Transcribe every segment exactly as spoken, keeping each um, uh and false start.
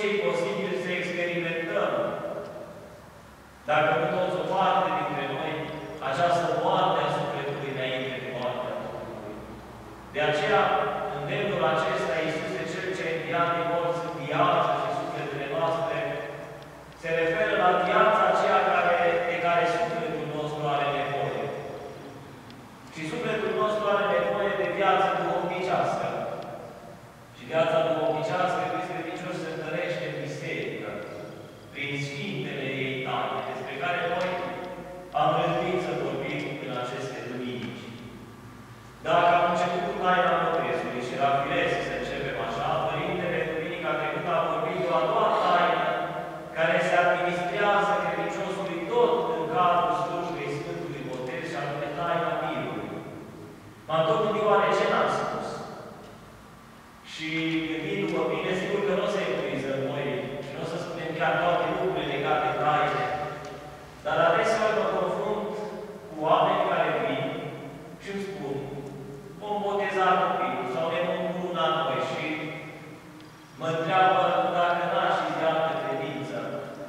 e posibil să experimentăm. Dacă nu toți o parte dintre noi, această moarte a sufletului înainte de moartea Domnului. De aceea, îndemnul acesta, Iisuse cel ce înviat din morți în viață și sufletele noastre, se referă la viața aceea care, de care sufletul nostru are nevoie. Și sufletul nostru are nevoie de viață duhovnicească. Și viața duhovnicească, Hristos credincios, se întărește în biserică, prin sfintele ei taine, despre care noi am rânduit să vorbim în aceste duminici. Dacă am început cu taina botezului și era firesc să începem așa, Părintele, duminica trecută, a vorbit de o a doua taină care se administrează credinciosului tot în cadrul slujbei Sfântului Botez și anume taina mirului. M-am tot gândit oare ce n-am spus. Și gândindu-mă bine, sigur că nu o să epuizăm noi și nu o să spunem chiar toate lucrurile legate de taine. Dar adeseori mă confrunt cu oameni care vin și îmi spun: vom boteza copilul sau ne vom curuna noi, și mă întreabă dacă nașii de altă credință.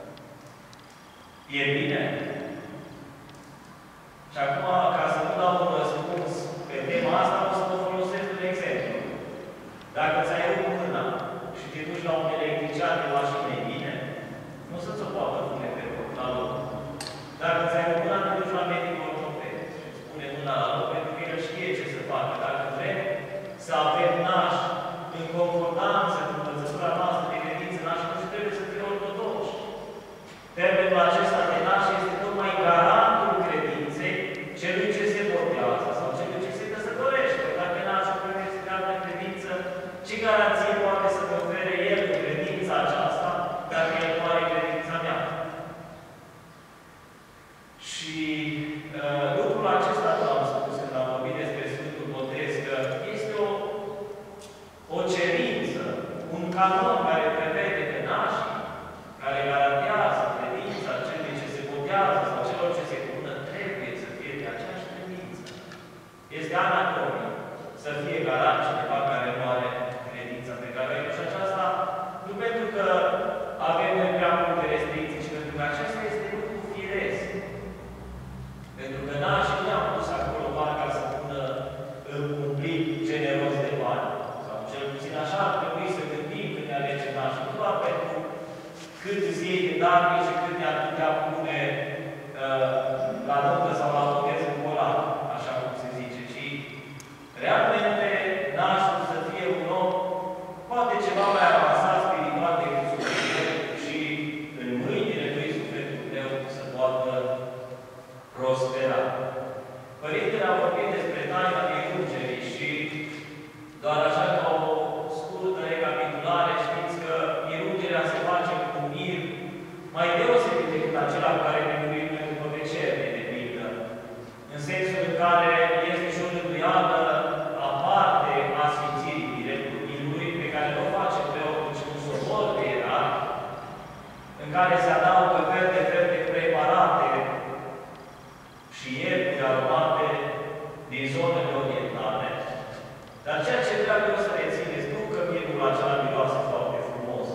E bine? Și acum, ca să nu dau un răspuns pe tema asta, o să vă folosesc un exemplu. Dacă ți-ai rupt mâna și te duci la un electrician de mașină, e bine? Nu să-ți o poată pune pe loc, la loc. Dacă ți-ai rupt mâna, te duci la medicul ortoped și îți pune mâna la loc, pentru că el știe ce să facă. Dacă vrem să avem nași în concordanță cu învățătura noastră de credință, nași nu trebuie să fie ortodoxi. Termenul acesta de nași este tocmai garantul credinței celui ce se botează sau celui ce se căsătorește. Dacă nașul nu este de altă credință, ce garanție poate să-mi ofere el în credința aceasta, dacă el nu are credința mea? Și uh, lucrul acesta nu l-am spus când am vorbit despre Sfântul Botez, că este o, o cerință, un canon care prevede că nașii, care garantează credința celui ce se botează sau celor ce se cună, trebuie să fie de aceeași credință. Este anacronic să fie garant cineva care nu are credința pe care o și aceasta, nu pentru că avem prea multe restricții, ci pentru că acesta este lucru firesc. Pentru că nașii nu am pus acolo bani ca să pună un plic generos de bani. Sau cel puțin așa ar trebui să gândim când ne alegem nașii. Nu doar pentru cât îți iei de darnic și cât ne-ar putea pune uh, la nuntă sau la botez în colat, așa cum se zice, ci realmente nașul să fie un om poate ceva mai avansat spiritual decât sufletul și în mâinile lui sufletul tău să poată prospera. Părintele a vorbit despre taina de îngerii și doar așa ca o scurtă recapitulare, știți că mirungerea se face cu un mir mai deosebit decât acela cu care ne murim noi după vecerne, de pildă. În sensul în care este și o rânduială aparte a sfințirii mirului, pe care nu o face preotul, ci un sobor de ierarhi, în care se adaugă fel de fel de preparate și ierturi aromate din zonele orientale. Dar ceea ce vreau eu să rețineți, nu că mirul acela miroase foarte frumos,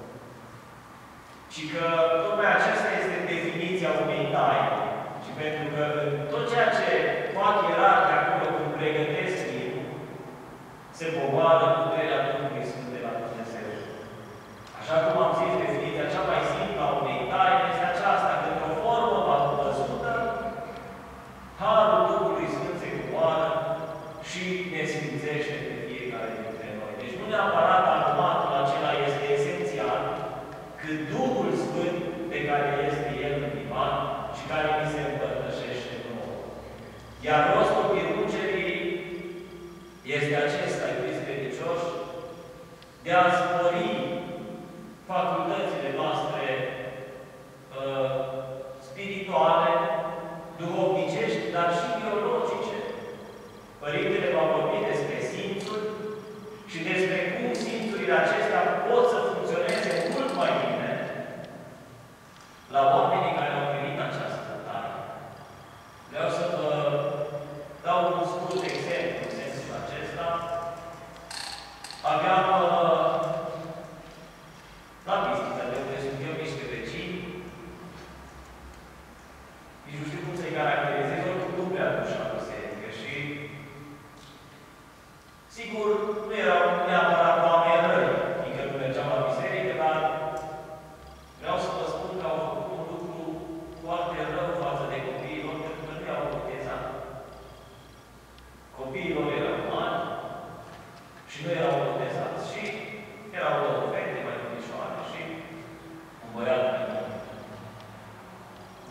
ci că tocmai aceasta este definiția unei taine. Și pentru că tot ceea ce fac ierarhii acolo când pregătesc mirul, se poboară puterea Duhului Sfânt de la Dumnezeu. Așa cum am zis, definiția cea mai simplă a unei taine este aceasta, că într-o formă văzută, harul Duhului Sfânt se coboară și ne sfințește pe fiecare dintre noi. Deci nu neapărat aromatul acela este esențial, cât Duhul Sfânt pe care este El în iman și care ni se împărtășește nouă. Iar rostul mirungerii este acesta, iubiți credincioși, de a spori facultățile noastre uh, spirituale, duhovnicești, dar și biologice. Părintele va vorbi despre simțuri și despre cum simțurile acestea pot să funcționeze mult mai bine la oamenii care au primit această taină. Vreau să vă dau un scurt exemplu în sensul acesta. Aveam uh, la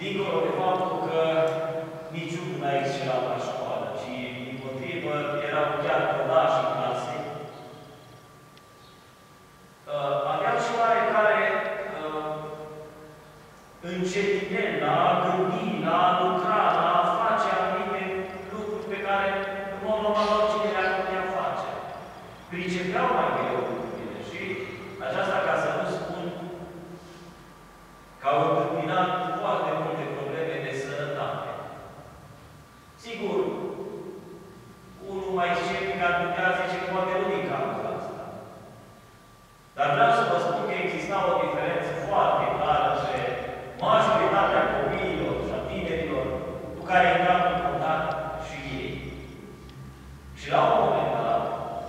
dincolo de faptul că niciunul n-a excelat la școală, ci, dimpotrivă, erau chiar codași în clase, uh, aveau și oarecare uh, încetinel la a gândi, la a lucra, la a face anumite lucruri pe care, în mod normal, oricine le-ar putea face. Pricepeau mai greu lucrurile și aceasta, ca să nu spun că au întâmpinat foarte multe probleme de sănătate. Sigur, unul mai sceptic ar putea zice că poate nu din cauza asta. Dar vreau să vă spun că exista o diferență foarte clară între majoritatea copiilor și a tinerilor cu care intram în contact și ei. Și la un moment dat,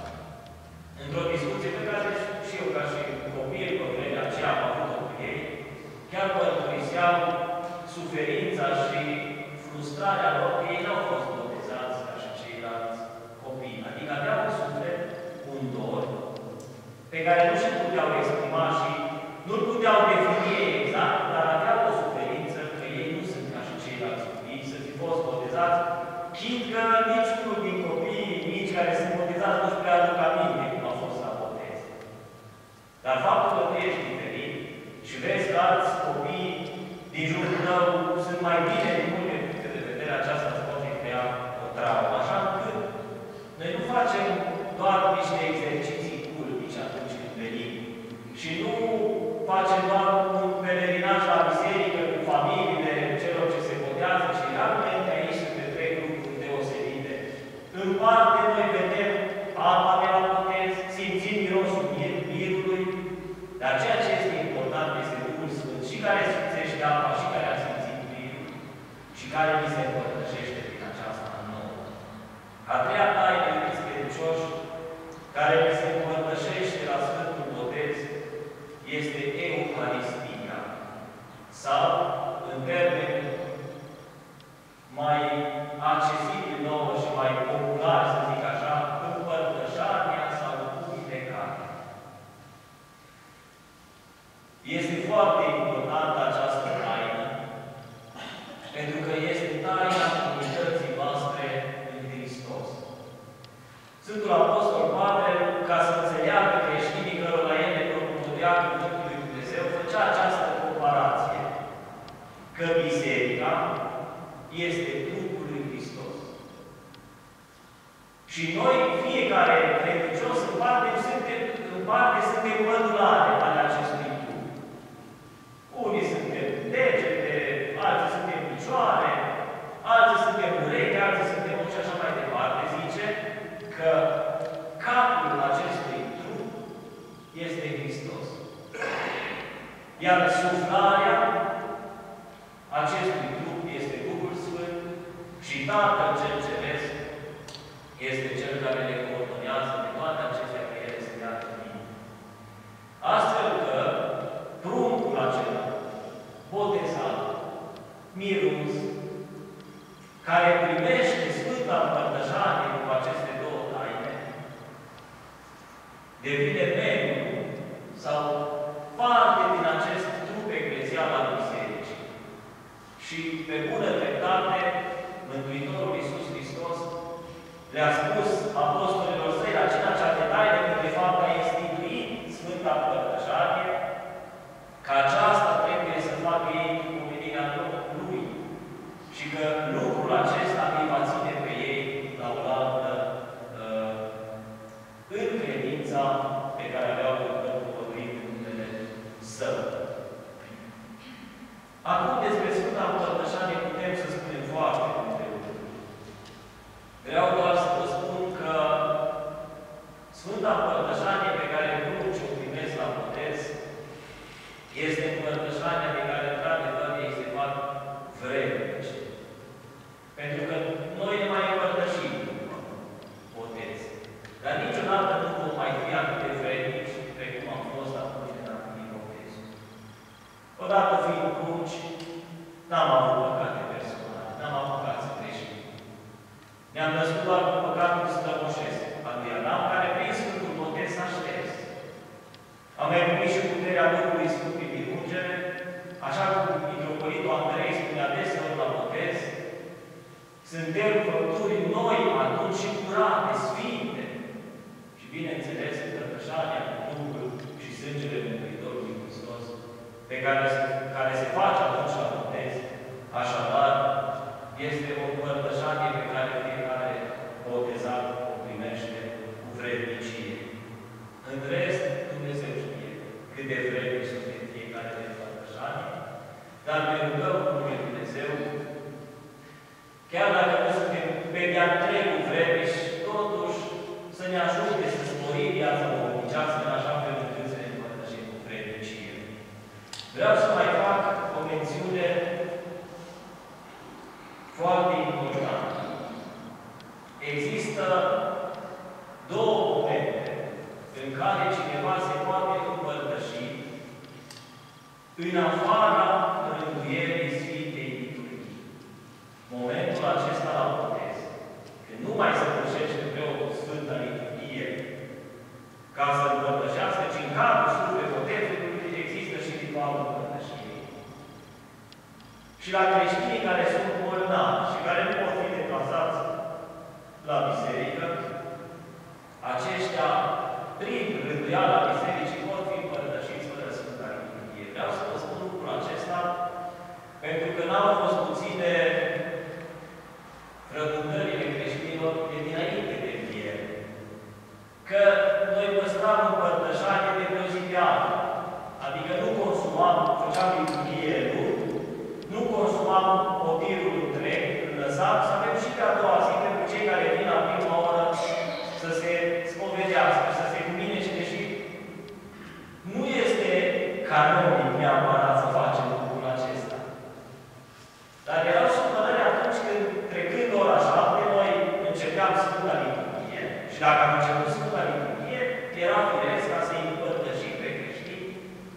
într-o discuție pe care și eu, ca și copil, pe vremea aceea am avut-o cu ei, chiar mărturiseau suferința și frustrarea lor că ei n-au fost botezați ca și ceilalți copii. Adică aveau un suflet, un dor, pe care nu și puteau exprima și nu-l puteau defini exact, dar aveau o suferință că ei nu sunt ca și ceilalți copii, să fi fost botezați, chit că niciunul din copiii mici care sunt botezați nu-și prea aduc aminte cum a fost la botez. Dar faptul că tu ești diferit și vezi că alți copii din jurul tău sunt mai bine din multe puncte de vedere, aceasta îți poate crea o traumă. Așa încât noi nu facem doar niște exerciții cultice atunci când venim și nu facem doar un pelerinaj la biserică cu familiile celor ce se botează, ci realmente aici se petrec lucruri deosebite. În parte noi vedem apa de la botez, simțim mirosul mirului, dar ceea ce este important este Duhul Sfânt și care sfințește apa și care a sfințit mirul și care ni se împărtășește prin aceasta nouă. A treia taină, iubiți credincioși, care ni se împărtășește la Sfântul Botez este Euharistia. Sau, în termeni mai accesibil nouă și mai popular, să zic așa, împărtășania sau vindecarea. Este foarte importantă această taină, pentru că este taina comunității noastre în Hristos. Sfântul Apostol Pavel, ca să înțeleagă creștinii cărora el ne propovădea cuvântul lui Dumnezeu, făcea această comparație, că biserica este trupul lui Hristos. Și noi, fiecare credincios, în parte suntem, în parte suntem pădurare ale acestui trup. Unii suntem degete, alții suntem picioare, alții suntem urechi, alții suntem și așa mai departe. Zice că capul acestui trup este Hristos. Iar suflarea acestui trup este Duhul Sfânt și Tatăl cel Ceresc este Cel care le coordonează de toate acestea că ele se dea în mine. Astfel că pruncul acela, botezat, mirus, care primește Sfânta Împărtășanie cu aceste două taine, devine membru sau parte din acest trup eclezial al Bisericii. Și pe bună dreptate, Mântuitorul Iisus Hristos le-a spus apostolilor săi acela cea de taină, că de fapt a instituit Sfânta Împărtășanie, că aceasta trebuie să facă ei cu pomenirea Lui și că lucrul acesta îi va ține pe ei la o altă uh, în credința pe care aveau propovăduit în numele Său. Acum despre Sfânta Împărtășanie putem să spunem foarte multe lucruri. Vreau doar să vă spun că Sfânta Împărtășanie pe care pruncii o primesc la botez este împărtășania de care, într-adevăr, ei se fac vrednici. Pentru că noi ne mai împărtășim după botez. Dar niciodată nu vom mai fi atât de vrednici precum am fost atunci când am primit botezul. Odată fiind prunci, n-am avut păcate personale, n-am apucat să greșim. Ne-am născut doar cu păcatul strămoșesc al lui Adam, care prin Sfântul Botez s-a șters. Am mai primit și puterea Duhului Sfânt din ungere, așa cum mitropolitul Andrei spunea pe care, care se face atunci la botez, așadar, este o împărtășanie pe care fiecare botezat o primește cu vrednicie. În rest, Dumnezeu știe cât de vrednici sunt fiecare de împărtășanie, dar ne rugăm cu numele Dumnezeu, chiar dacă nu suntem pe de-a întregul vrednici, totuși să ne ajute să sporim viața duhovnicească în așa fel încât să ne împărtășim cu vrednicie. Vreau să mai fac o mențiune foarte importantă. Există două momente în care cineva se poate împărtăși în afara rânduierii Sfintei Liturghii. Momentul acesta la botez, când nu mai se pășește preotul Sfânta Liturghie ca să împărtășească, ci în cadrul slujbei botezului există și ritualul împărtășirii. Și la creștinii care sunt bolnavi și care nu pot fi deplasați la biserică, aceștia, prin rânduiala bisericii, pot fi împărtășiți fără Sfânta Liturghie. Vreau să vă spun lucrul acesta, pentru că n-au fost puține frământările creștinilor de dinainte de înviere. Că noi păstram împărtășanie de pe o zi pe alta. Adică nu consumam, făceam liturghie luni, nu consumam potirul întreg, îl lăsam, să avem și pe a doua zi pentru cei care vin la prima oră să se spovedească, să se cumine și deși nu este canonic neapărat să facem lucrul acesta. Dar erau supărări atunci când, trecând ora șapte, noi începeam Sfânta Liturghie și dacă am început Sfânta Liturghie, era firesc ca să-i împărtășim pe creștini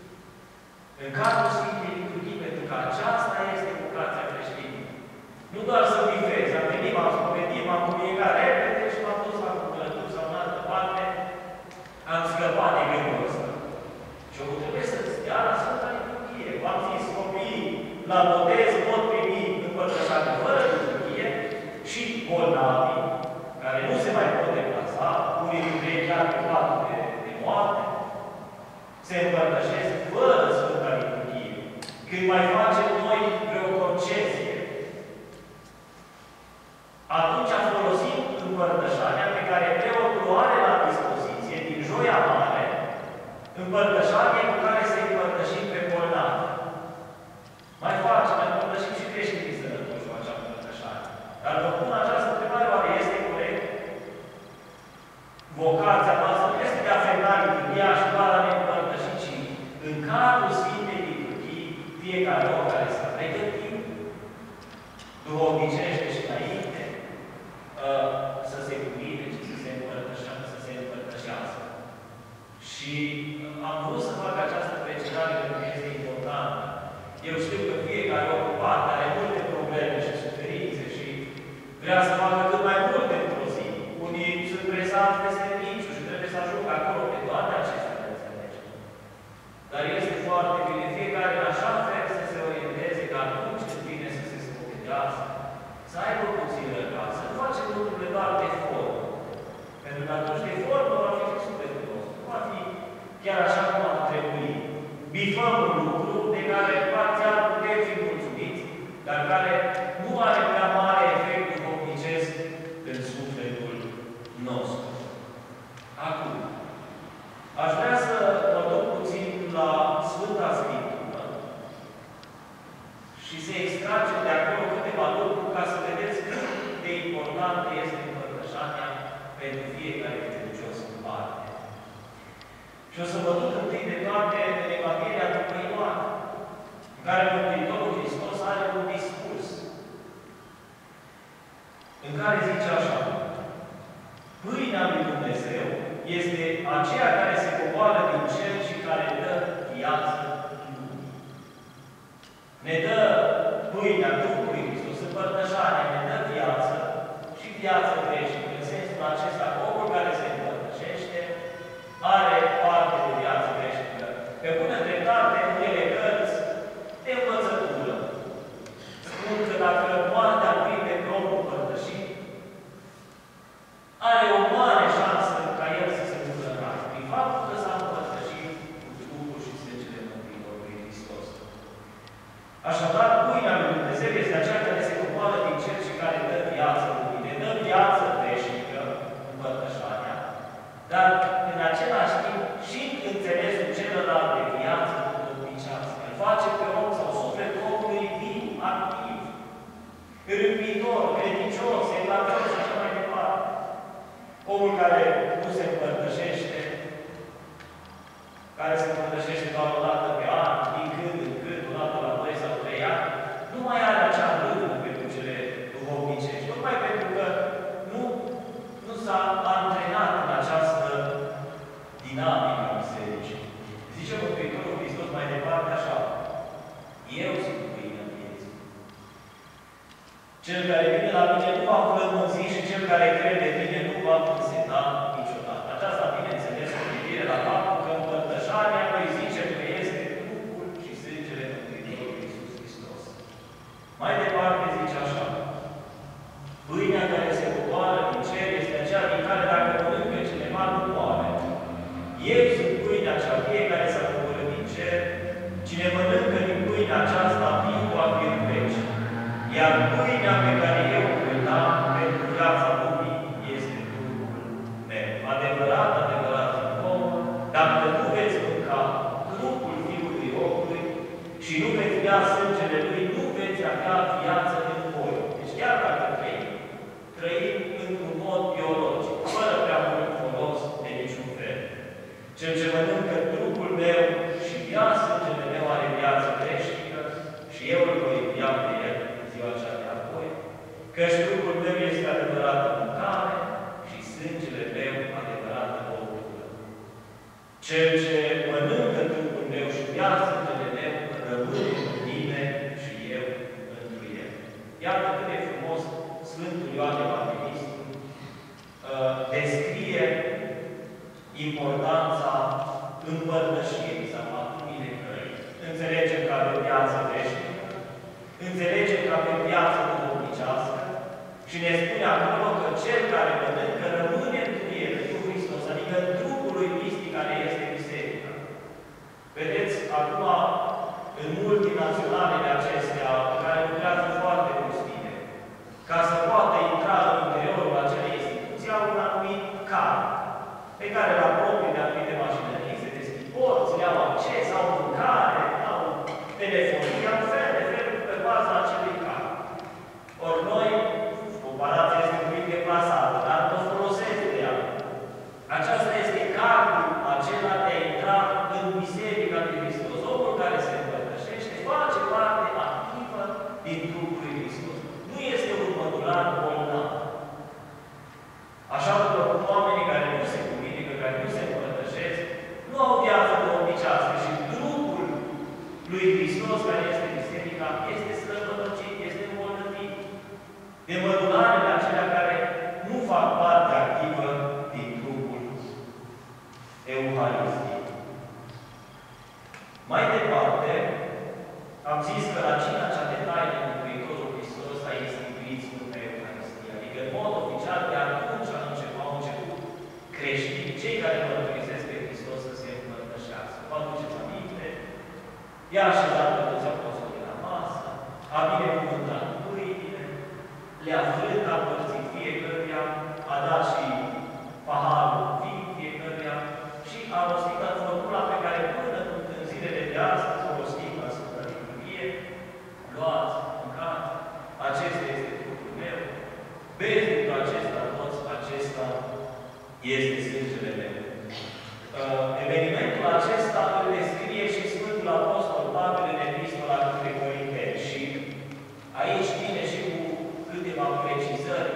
în cadrul Sfintei Liturghii, pentru că aceasta este vocația creștinilor. Nu doar să bifezi, am venit, m-am spovedit, m-am comunicat repede și m-am dus la cumpărături sau în altă parte, am scăpat de gândul ăsta. Și eu trebuie să-ți dea la Sfânta Liturghie. V-am zis, copiii la botez pot primi împărtășanie fără liturghie și bolnavii, care nu se mai pot deplasa, unii dintre ei chiar pe patul de, de moarte, se împărtășesc fără Sfânta Liturghie. Când mai facem noi vreo concesie, atunci folosim împărtășania pe care preotul o are la dispoziție din Joia Mare, împărtășanie cu care să împărtășim pe bolnavi. Mai facem, mai împărtășim și creștinii sănătoși cu acea împărtășanie. Dar vă pun această întrebare, oare este corect? Vocația noastră nu este de a ferma liturghia și doar a ne împărtăși, ci în cadrul Sfintei Liturghii, fiecare om care s-a pregătit, duhovnicește și înainte, să se cumine, ci să se împărtășească, să se împărtășească. Și am vrut să fac această precizare pentru că este importantă. Eu știu că fiecare om parte are multe probleme și suferințe și vrea să facă cât mai multe într-o zi. Unii sunt presați de serviciu și trebuie să ajungă acolo pe toate acestea de înțelege. Dar este foarte bine fiecare în așa fel să se orienteze că atunci când vine să se spovedească, să aibă puțin răbdare, să nu facem lucrurile doar de formă. Pentru că atunci de formă va fi și sufletul nostru. Nu va fi chiar așa cum ar trebui. Bifăm un lucru de care parțial putem fi mulțumiți, dar care nu are prea mare efect duhovnicesc în sufletul nostru. Acum, aș vrea să mă duc puțin la Sfânta Scriptură și să extragem de acolo câteva lucruri ca să vedeți cât de importantă este împărtășania pentru fiecare credincios în parte. Și o să vă duc întâi de toate în Evanghelia după Ioan, în care Mântuitorul Hristos are un discurs, în care zice așa: Pâinea lui Dumnezeu este aceea care se coboară din cer și care dă viață lumii. Ne dă pâinea Duhului Hristos, împărtășania, ne dă viață și viață veșnică. În sensul acesta, omul care se împărtășește are parte de viață veșnică. Pe bună dreptate, unele cărți de învățătură spun că dacă moartea prinde pe omul împărtășit, are o mare șansă ca el să se ducă în rai, prin faptul că s-a împărtășit cu Duhul și sângele Mântuitorului Hristos. Așadar, pâinea lui Dumnezeu este aceea care se coboară din cer și care dă viață lumii, dă viață veșnică, împărtășania, dar în același timp și înțelesul celălalt de viață duhovnicească. Îl face pe om sau sufletul omului viu, activ, râmbitor, credincios, evlavios și așa mai departe. Omul care nu se împărtășește, care se împărtășește doar o dată pe an, din când în când, o dată la doi sau trei ani, nu mai are acea râvnă pentru cele duhovnicești. Tocmai pentru că nu, nu s-a antrenat în această dinamică a bisericii. Zice Mântuitorul Hristos mai departe așa: eu sunt pâinea vieții. Cel care vine la mine nu va flămânzi și cel care crede în mine nu va înseta niciodată. Aceasta, bineînțeles, cu privire la faptul că împărtășania noi zicem că este trupul și sângele Mântuitorului Iisus Hristos. Mai departe zice așa: pâinea care se coboară din cer este aceea din care dacă mănâncă cineva nu moare. Eu sunt pâinea cea vie care s-a coborât din cer. Cine mănâncă din pâinea aceasta, viu va fi în veci. Iar pâinea pe care eu o voi da pentru viața lumii este trupul meu. Adevărat, adevărat, zic vouă, dacă nu veți mânca trupul Fiului Omului și nu veți bea sângele Lui, nu veți avea viață în voi. Deci chiar dacă trăim, trăim într-un mod biologic, fără prea mult folos de niciun fel. Cel ce mănâncă trupul meu și bea sângele meu are viață veșnică și eu îl voi bea pe el în ziua cea de apoi, căci trupul meu este adevărată mâncare și sângele meu adevărată băutură. Cel ce mănâncă trupul meu și bea sângele meu rămâne în mine și eu întru el. Iată cât de frumos Sfântul Ioan Evanghelistul uh, descrie importanța împărtășirii sau a binecării. Înțelegem că avem viață veșnică, înțelegem că avem viață duhovnicească și ne spune acolo că cel care mănâncă rămâne întru el, întru Hristos, adică în trupul lui mistic care este biserica. Vedeți, acum, în multinaționalele acestea, pe care lucrează foarte mulți tineri, ca să poată intra în interiorul acelei instituții, au un anumit card, pe care la proprii de anumite mașinării se deschid porțile, au acces, au mâncare, au telefonie, au fel de fel pe baza acelui card. Ori noi, comparația este un pic deplasată, dar nu folosesc de ea. Aceasta este cardul acela de a intra în Biserica lui Hristos. Omul care se împărtășește face parte activă din trupul lui Hristos. Nu este un mădular bolnav. Așa după cum oamenii care nu se comunică, care nu se împărtășesc, nu au viață duhovnicească și trupul lui Hristos, care este Biserica, este slăbănocit, este îmbolnăvit de mădularele acelea care nu fac parte activă din trupul Euharistic. Mai departe, am zis că la cina cea de taină Mântuitorul Hristos a instituit Sfânta Euharistie. Adică, în mod oficial, de atunci au început creștini, cei care mărturisesc pe Hristos, să se împărtășească. Vă aduceți aminte? I-a așezat pe toți apostolii la masă, a binecuvântat pâinile, le-a frânt, a împărțit fiecăruia, a dat și paharul vin fiecăruia și a rostit formula pe care până în zilele de astăzi o rostim la Sfânta Liturghie: luați, mâncați, acesta este trupul meu, beți după acesta toți, acesta este sângele meu. Uh, evenimentul acesta îl descrie și Sfântul Apostol Pavel în Epistola către Corinteni și aici vine și cu câteva precizări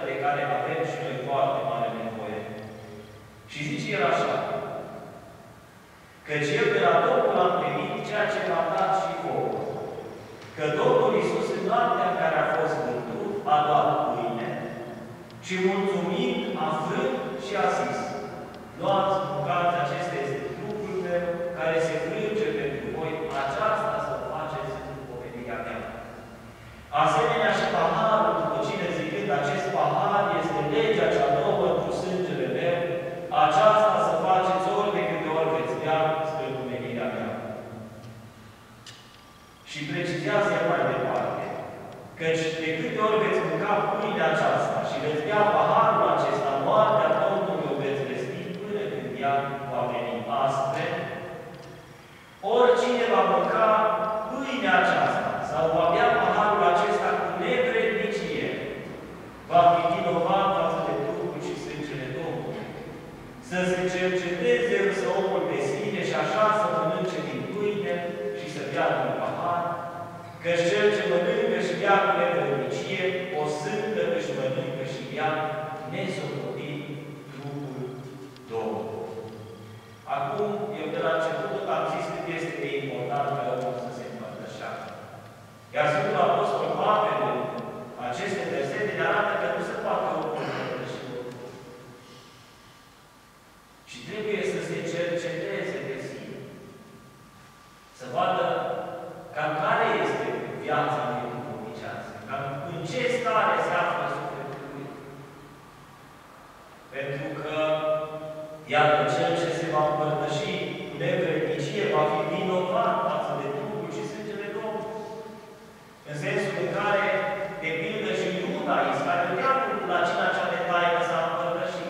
Și precizează el mai departe, căci de câte ori veți mânca pâinea aceasta și veți bea paharul acesta, moartea Domnului o veți vesti până când ea va veni. Astfel, oricine va mânca pâinea aceasta sau va bea paharul acesta cu nevrednicie, va fi vinovat față de trupul și sângele Domnului. Să se cerceteze însă omul pe sine și așa să mănânce din pâine și să bea din pahar, căci cel ce mănâncă și bea cu nevrednicie, o sândă își mănâncă și bea, nesocotit trupul Domnului. Acum, eu de la început am zis cât este de important ca omul să se împărtășească. Iar Sfântul Apostol Pavel, în aceste versete, ne arată că nu se poate omul împărtăși. Și trebuie să se cerceteze pe sine. Să vadă cam care este viața lui duhovnicească, cam în ce stare se află sufletul lui. Pentru că, iată, cel ce se va împărtăși cu nevrednicie va fi vinovat față de trupul și sângele Domnului. În sensul în care, de pildă și Iuda Iscarioteanul, la cina cea de taină s-a împărtășit.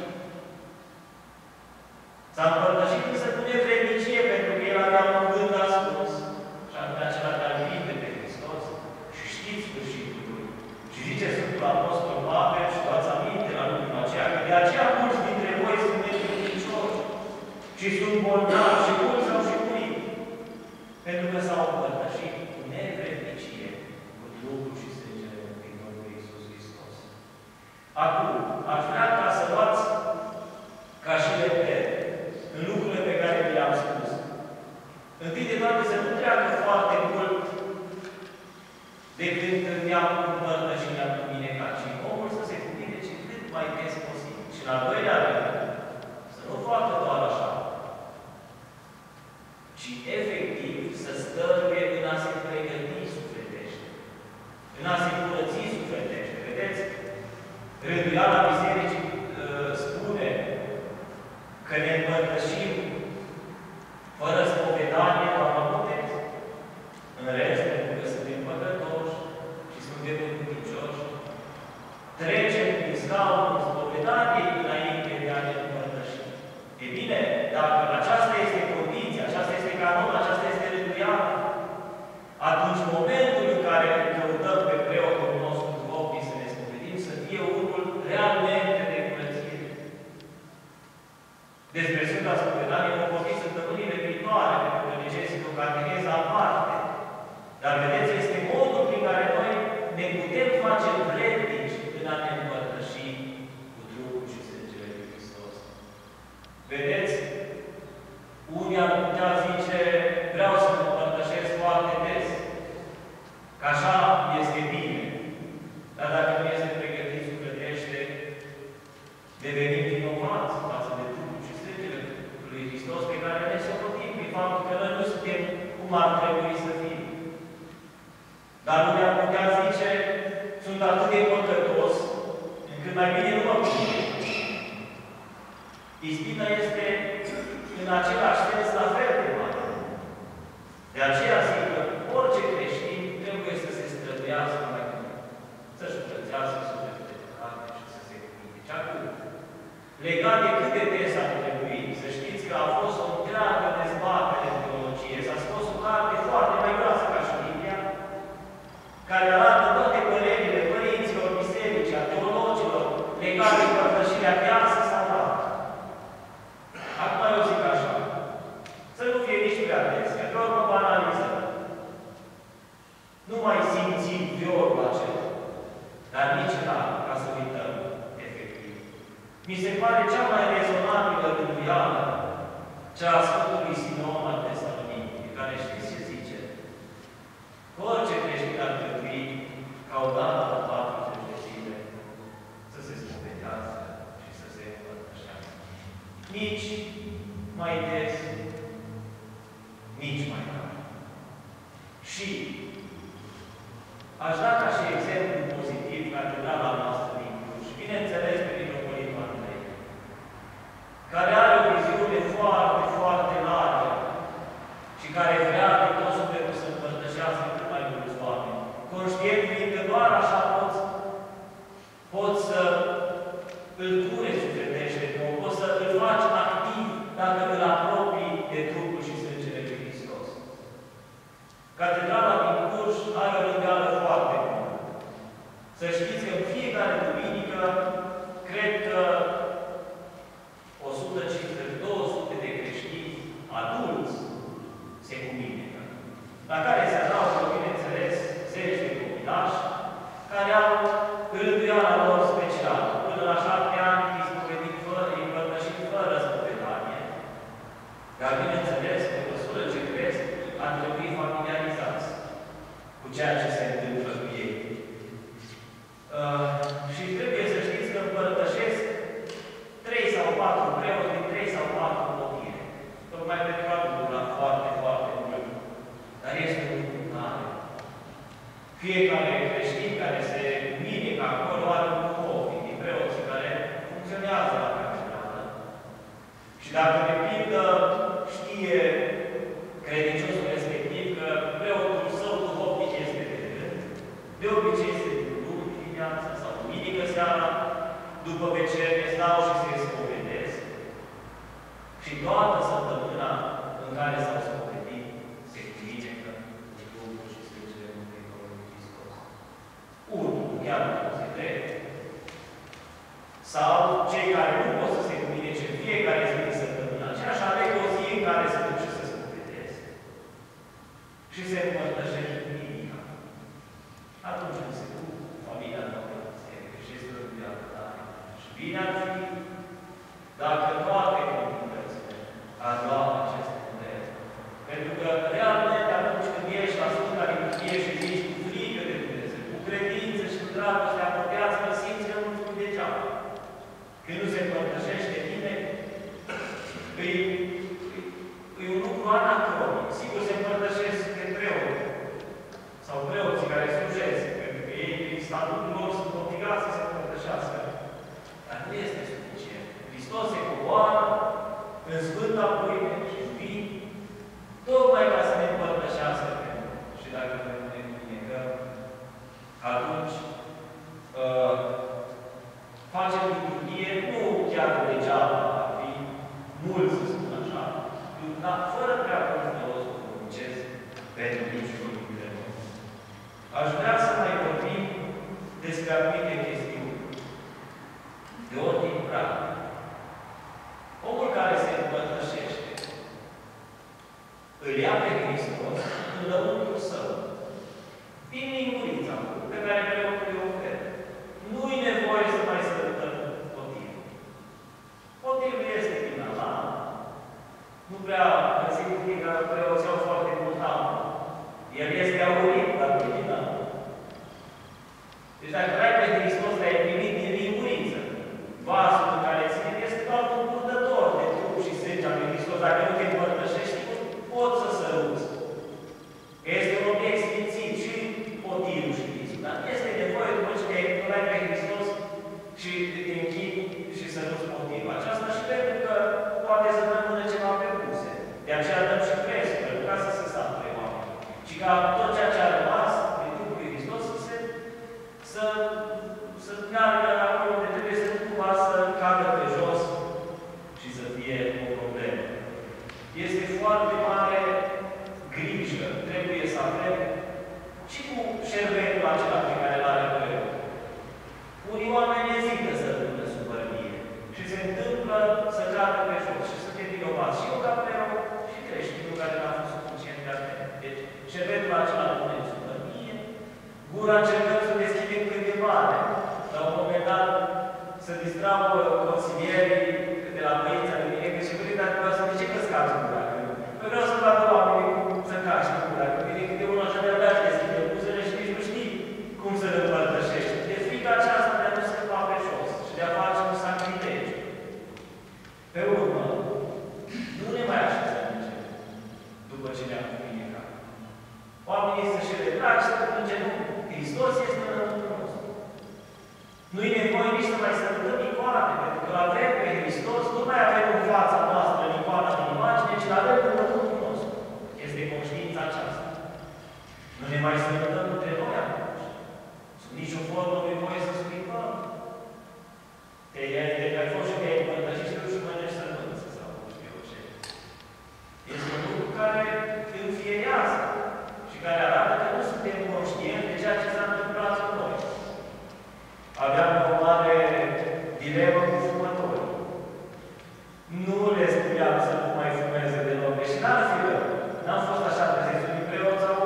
S-a împărtășit însă cu nevrednicie, pentru că el avea un gând ascuns. Și anume acela de a-L vinde pe Hristos. Și știți sfârșitul lui. Și zice Sfântul Apostol Pavel, și luați aminte la lucrul aceea, că de aceea mulți dintre voi sunt necredincioși și sunt bolnavi și mulți au și murit. Pentru că s-au împărtășit cu nevrednicie cu trupul și sângele Domnului Iisus Hristos. Acum, aș vrea ca să luați ca și repet în lucrurile pe care le-am spus. Întâi de toate să nu treacă foarte mult de când ne-am împărtășit, ne-am duminecat, ci omul să se cuvintece cât mai des posibil. Și în al doilea rând, să nu facă doar așa, ci efectiv să stăruie în a se pregăti sufletește, în a se curăți sufletește. Vedeți? Rânduiala Bisericii uh, spune că ne împărtășim fără spovedanie la botez. În rest, pentru că suntem păcătoși și suntem neputincioși, trecem din scaunul spovedaniei înainte de a ne împărtăși. E bine, dacă aceasta este condiția, aceasta este canonul, aceasta este rânduiala, atunci momentul în care îl căutăm pe preotul nostru duhovnic să ne spovedim, să fie unul realmente de curățire. Despre Sfânta Spovedanie vom vorbi săptămânile viitoare, pentru că necesită o cateheză aparte. Dar vedeți, este modul prin care noi ne putem face vrednici în a ne împărtăși cu trupul și sângele lui Hristos. Vedeți, unii ar putea zice, vreau să mă împărtășesc foarte des, că așa este bine. Dar dacă nu este pregătit sufletește, devenim vinovați față de trupul și sângele lui Hristos, pe care ne socotim prin faptul că noi nu suntem cum ar trebui să fim. Dar nu ne-ar putea zice, sunt atât de păcătos, încât mai bine nu mă cunosc. Ispita este în același sens la fel de mare. De aceea zic că orice creștin trebuie să se străduiască mai mult, să-și curățească sufletul de păcate și să se cuvinte. Acum, legat de cât de des ar trebui, să știți că a fost o întreagă dezbatere în teologie. S-a scos o carte foarte mai groasă ca și Biblia, care arată toate părerile părinților biserici, a teologilor, legate de împărtășirea viață sau dată. Acum eu zic așa, să nu fie nici prea des, că pe urmă banalizăm. Nu mai simțim viorul acela, dar nici la ca să uităm efectiv. Mi se pare cea mai rezonabilă rânduială, cea a Sfântului Simeon al Tesalonic, care știți ce zice? Că orice creștin ar trebui, ca o dată la patruzeci de zile, să se spovedească și să se împărtășească. Nici mai des, nici mai rar. Și aș da ca și exemplu pozitiv catedrala noastră din Cluj, bineînțeles pe Mitropolitul Andrei, care are o viziune foarte, foarte largă și care vrea de tot sufletul să împărtășească cât mai la care se adaugă, bineînțeles, zeci de copilași, care au rânduiala lor specială. Până la șapte ani, ispovedit fără, împărtășit fără spovedanie. Dar, bineînțeles, pe măsură ce cresc, ar trebui familiarizați cu ceea ce se întâmplă cu ei. Uh, și trebuie să știți că împărtășesc trei sau patru preoți din trei sau patru motive. Tocmai pentru a nu dura foarte, foarte mult. Dar este un lucru mare. Fiecare creștin care se minică acolo are un hobby din preoții care funcționează la catedrală. Și dacă, de pildă, știe credinciosul respectiv că preotul său duhovnic este de gând, de obicei se duc dimineața sau duminică seara, după vecernie stau și se spovedesc. Și toată săptămâna în care s-au spovedit, se cuminecă cu Duhul și Sfântele Mântuitorului Hristos. Unul, chiar nu se trebuie. Sau cei care nu pot să se cuminece în fiecare zi din săptămâna aceea și aleg o zi în care se duc și se spovedesc. Și se împărtășește duminica. Atunci când se duc familia noastră, se greșesc în viața tare. Și bine ar fi dacă toate comunitățile ar lua aceste modele. Pentru că, realmente, atunci când ești la Sfânta Liturghie și zici cu frică de Dumnezeu, cu credință și cu dragoste apropiați, că simți că nu spui degeaba. Când nu se împărtășește bine, e, e un lucru anacronic. Sigur, se împărtășesc de preoți sau preoții care slujesc, pentru că ei, prin statutul lor, sunt obligați să se împărtășească. Dar nu este suficient. Hristos se coboară în Sfânta Pâine și vin, tocmai ca să ne împărtășească pe noi. Și dacă noi ne învinecăm, atunci uh, facem liturghie, nu chiar degeaba, ar fi mult, să spun așa, dar fără prea mult folos duhovnicesc pentru niciunul dintre noi. Aș vrea să mai vorbim despre anumite chestiuni de ordin practic. Omul care se împărtășește îl ia pe Hristos în lăuntrul său, din lingurița pe care preotul îi oferă. Nu-i nevoie să mai sărutăm potivul. Potivul este din Allah. Nu prea găsim că preoții au foarte mult amă. El este aurit, dar nu din amă. Deci dacă ai pe Hristos, l-ai primit din linguriță. Vasul în care ține este doar un purtător de trup și sânge al lui Hristos. Dacă nu te împărtășești, poți să săruți. Este un obiect sfințit și potirul și visul. Dar este nevoie după ce te-ai pe Hristos și te închipi și săruți potirul. Aceasta și pentru că poate să rămână ceva pe buze. De aceea dăm și prețul, nu ca să se sature oameni. Și ca tot ceea ce a rămas din Duhul lui Hristos să se să, să meargă acolo unde trebuie să nu cumva să cadă pe jos și să fie o problemă. Este foarte mare grijă. Trebuie să avem și cu șervetul acela pe care îl are preot. Unii oameni ezită să rămână sub bărbie și se întâmplă să cadă pe jos și să fie vinovați. Și eu ca preot și creștinul care n-a fost suficient de atent. Deci, șervetul acela nu punem sub bărbie. Gura încercăm să deschidem cât de mare. La un moment dat să distrauă consilierii de la băieța de mine, că și până dacă vreau să de ce că scați gura? Că vreau să vadă oamenii cum să cași gura. Că vine câte unul așa de-abia să deschide buzele și nici nu știi cum să le împărtășești. De frica aceasta de a nu scăpa pe jos și de a face un sacrilegiu. Pe urmă, nu ne mai așezăm în cer după ce ne-am învinecat. Oamenii să și retragi, să plânge nu. Hristos este înăuntru nostru. Nu-i nevoie nici să mai sărutăm icoane, pentru că avem pe Hristos, nu mai avem în fața noastră în icoana din imagine, ci l-avem înăuntru nostru. Este conștiința aceasta. Nu ne mai sărutăm între noi atunci. Sub nicio formă nu-i voie să schimbăm. Te ai fost și te-ai împărtășit și nu mănânci sămânță sau nu știu ce. Este un lucru care înfierează și care arată că nu suntem conștienți de ceea ce s-a întâmplat cu noi. Aveam o mare dilemă cu fumătorii. Nu le spuneam să nu mai fumeze deloc. Și n-ar fi rău. N-am fost așa prezenți unii preoți sau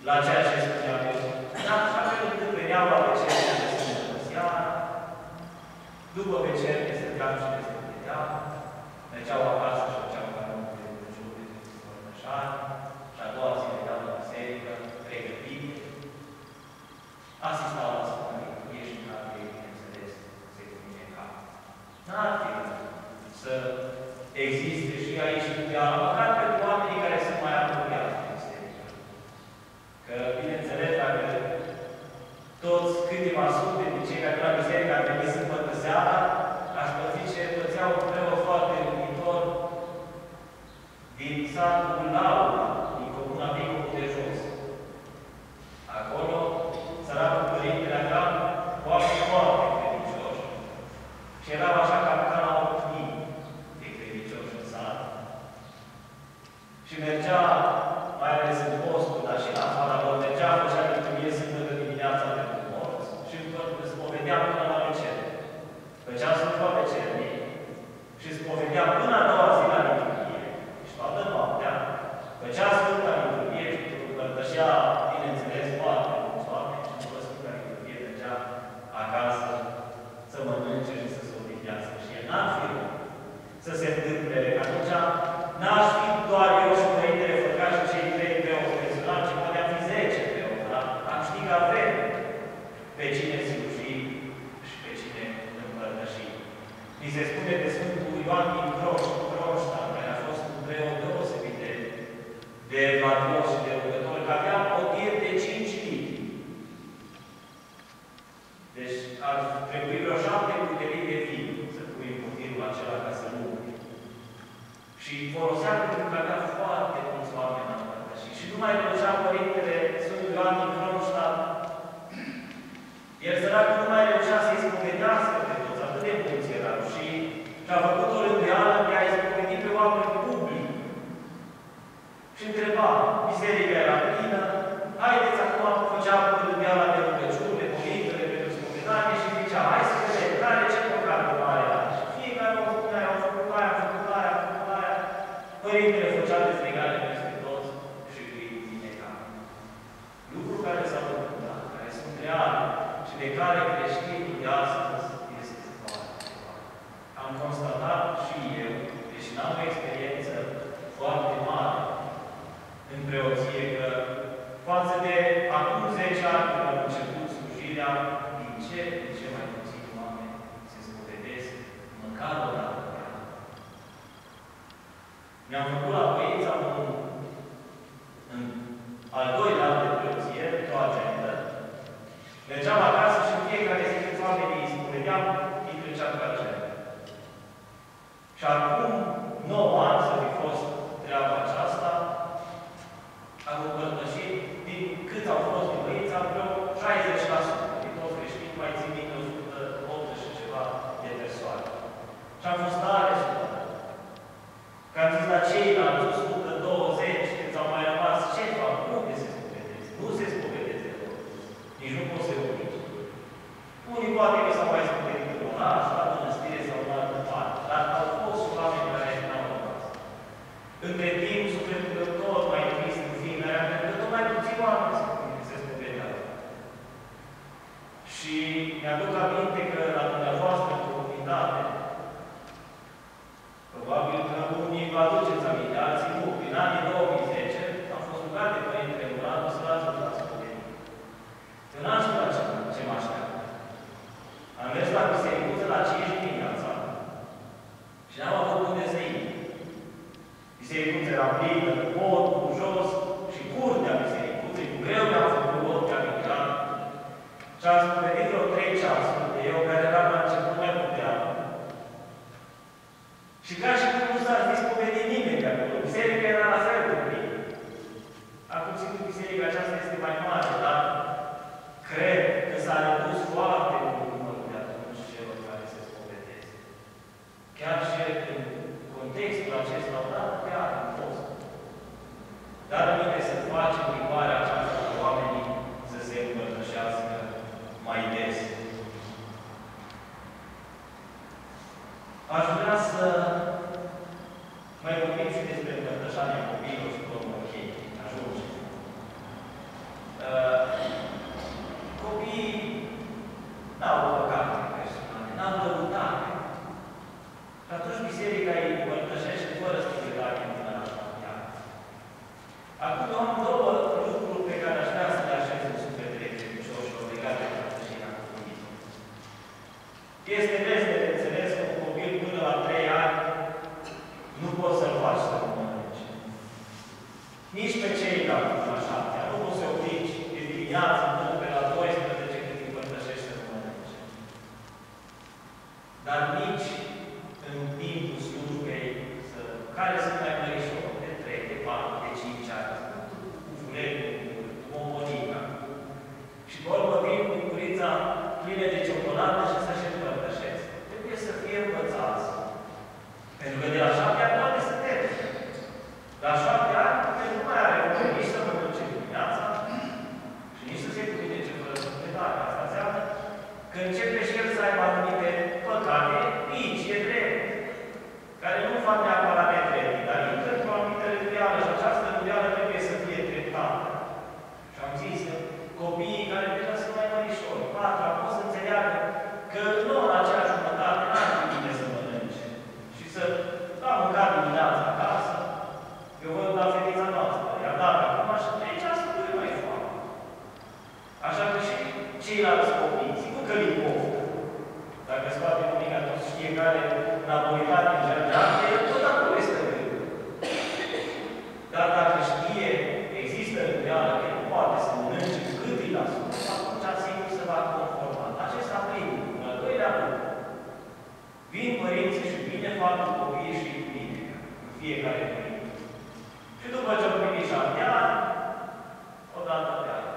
la ceea ce spunea eu. Dar așa că veneau la Becerne de Sfântă Seara, după Becerne se treau și de Sfântă Deală, mergeau acasă și făceau canonul de Rugăciune de Sfântășani, și a doua zi veneau la biserică, pregătite, asistau la Sfânta Liturghie și n-ar fi, bineînțeles, se comunica. N-ar fi să existe și aici în Deală, măcar pentru oamenii care sunt mai apropiați de biserică. Că, bineînțeles, dacă toți câteva sute din cei care la biserică ar veni sâmbătă seara, aș păți ce pățeau un preot foarte iubitor din satul Laura, din comuna Vicul de Jos. Acolo, săracul Părintele avea oameni foarte credincioși. Și erau așa cam ca la opt mii de credincioși în sat. Și mergea, mai ales în postul, dar și în afara lor, mergea, făcea liturghie sâmbătă dimineața pentru morți și spovedea până la Becerne. Făcea Sfânta Becerne și spovedea până a doua zi la liturghie. Și toată noaptea făcea Sfânta Liturghie și împărtășea, bineînțeles, foarte mulți oameni și după Sfânta Liturghie mergea acasă să mănânce și să se odihnească. Și el n-ar fi să se întâmple, că atunci n-aș fi doar eu și Părintele Făcaș și cei trei preoți pensionari, ci puteam fi zece preoți, dar am ști că avem pe cine sluji și pe cine împărtăși. Mi se spune de Sfântul Ioan din Croșta, care a fost un preot deosebit de, de evlavios și de rugător, că avea o tir de cinci litri. Deci ar trebui vreo șapte cuterii de vin să pui în tirul acela ca să nu umpli. Și folosea pentru că avea foarte mulți oameni la împărtășit. Și nu mai reușea Părintele Sfântul Ioan din Croșta. El săracul nu mai reușea să-i spovedească pe toți, atât de mulți erau. Și și-a făcut o rânduială de a-i spovedi pe oameni public. Și întreba, biserica era plină, haideți acum, făcea rânduiala de rugăciune, cuvintele pentru spovedanie și zicea, hai să vedem, care ce păcate mare are. Și fiecare o făcut aia, au făcut aia, au făcut aia, au făcut aia. Părintele făcea dezlegare peste toți și îi vineca. Lucruri care s-au întâmplat, care sunt reale și de care creștinii de astăzi este foarte mare. Am constatat și eu, deși n-am o experiență foarte mare în preoție, că față de acum zece ani, când am început slujirea, din ce în ce mai puțin oameni se spovedesc, măcar o dată pe an. Mi-am făcut la Băița un, în al doilea an de preoție, o agendă. Mergeam acasă și în fiecare zi când oamenii îi spovedeam, îi trecea pe agenda. Și acum, nouă ani să fi fost treaba aceasta, am împărtășit din cât au fost din Băița, vreo șaizeci la sută. Din toți creștini, mai țin minte o sută optzeci și ceva de persoane. Și am fost tare supărat. Că am zis la ceilalți o sută douăzeci, când s-au mai rămas, ce fac? Unde se spovedesc? Nu se spovedesc de tot. Nici nu pot să oblige. Unii poate că s-au mai spovedit în oraș, la mănăstire sau în altă parte. Dar au fost și oameni care n-au rămas. Între timp, sufletul tot mai trist în fiecare an, pentru că tot mai puțin oameni se spovedeau. Și mi-aduc aminte că la dumneavoastră în comunitate, probabil că unii vă aduceți aminte, alții nu. Prin anii două mii zece am fost rugat de Părintele Muranu să-l ajut la spovedenie. Eu n-am știut la ce mă așteaptă. Am mers la bisericuță la cinci dimineața și n-am avut unde să intru. Bisericuța era plină, podul jos și curtea bisericuței. Cu greu mi-am făcut loc, mi-am intrat. Și am spovedit vreo trei ceasuri de eu, care eram la început mai puteam. Și ca și cum nu s-a zis spovedit nimeni de acolo. Biserica era la fel de plină. Acum, sigur, biserica aceasta este mai mare, dar cred că s-a redus foarte mult numărul de atunci celor care se spovedesc. Chiar și în contextul acesta, o dată pe an am fost. Dar aminte să facem rigoarea aceasta cu oamenii să se împărtășească mai des. Aș vrea să mai vorbim și despre împărtășania copiilor și domnul Chei. Ajunge. Acum eu am două lucruri pe care aș vrea să le așez în sufletele credincioșilor legate de părtășia comunismului. Este des de înțeles că un copil până la trei ani nu poți să-l faci să nu mănânce. Nici pe ceilalți la șapte ani. Nu poți să obligi de dimineață până pe la doisprezece când îi părtășești să nu mănânce. Dar nici în timpul slujbei, să, care sunt mai mărișori, de trei, de patru, de cinci ani, cu fuletul, cu bombonica. Și pe urmă vin cu curița plină de ciocolată și să și împărtășesc. Trebuie să fie învățați. Pentru că de la șapte ani poate să terzi. La șapte ani nu mai are voie nici să mănânce dimineața și nici să se cuvinece fără sufletare. Asta înseamnă că începe și el să aibă anumite păcate mici, e drept, care nu fac neapărat nedrept, dar intră într-o anumită rânduială și această rânduială trebuie să fie treptată. Și am zis că copiii care deja sunt mai mărișori, patru, au fost să înțeleagă că nu în aceeași jumătate n-ar fi bine să mănânce. Și să da mâncat dimineața acasă, eu văd la fetița noastră, iar dacă acum și trece asta nu e mai foame. Așa că și ceilalți copii, sigur că li poftă. Dacă scoate unica, toți știe care napolitani în jardin, el tot acolo este rând. Dar dacă știe, există rânduială că nu poate să mănânce cât îi lasă, atunci sigur se va conforma. Acesta primul. Al doilea lucru. Vin părinții și bine fac copiii și bine în fiecare părinte. Și după ce au primit șapte ani, odată pe an.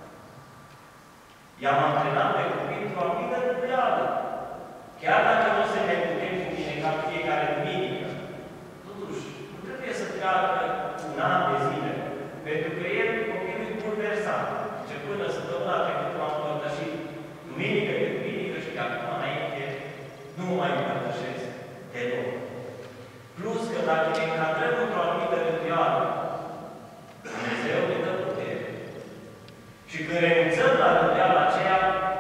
I-am antrenat pe copii într-o anumită rânduială. Chiar dacă nu se ne putem cu bine ca fiecare duminică, totuși, nu trebuie să treacă un an de zile, pentru că el, copilul e bulversat. Ce până săptămâna trecută m-am împărtășit duminică de duminică și de acum înainte nu mă mai împărtășesc deloc. Plus că dacă ne încadrăm într-o anumită rânduială, Dumnezeu ne dă putere. Și când renunțăm la rânduiala aceea,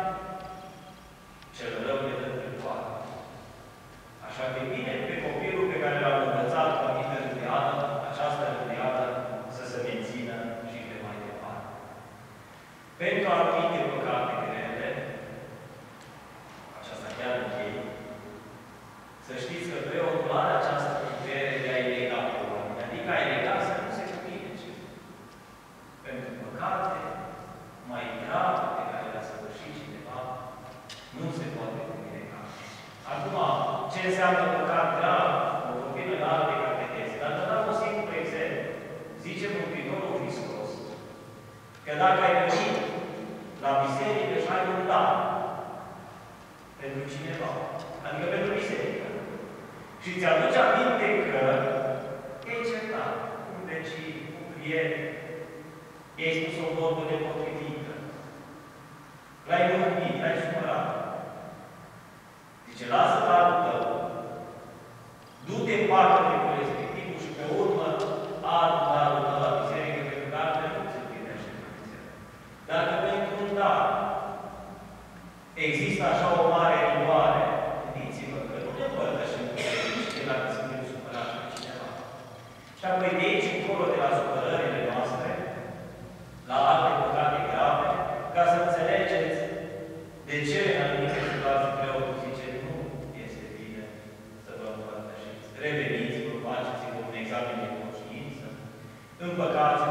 cel rău ne dă dreptate. Așa că e bine pe copilul pe care l-am învățat cu anumită rânduială, această rânduială să se mențină și pe mai departe. Pentru anumite păcate grele, aceasta chiar închei, să știți că preotul are această putere de a-i lega pe oameni. Adică a-i lega să nu se cuvinece. Pentru păcate mai grave pe care le-a săvârșit cineva, nu se poate cuvineca. Acum, ce înseamnă păcat grav? O vorbim în alte cateheze. Dar vă dau un simplu exemplu. Zice Mântuitorul Hristos că dacă ai venit la biserică și ai un dar pentru cineva, adică pentru biserică, și ți-aduce aminte că e certat cu un vecin, cu un prieten, i-ai spus o vorbă nepotrivită, l-ai mâhnit, l-ai supărat. Zice, lasă darul tău, du-te în partea de cu respectivul și pe urmă adu darul tău la biserică, pentru că altfel nu se primește în biserică. Dacă pentru un dar există așa o mare rigoare, gândiți-vă că nu ne împărtășim cu biserică dacă suntem supărați pe cineva. Și apoi de aici încolo de la supărările noastre, la alte păcate grave, ca să înțelegeți de ce în anumite situații preotul zice nu este bine să vă împărtășiți. Reveniți-vă, faceți-vă un examen de conștiință, împăcați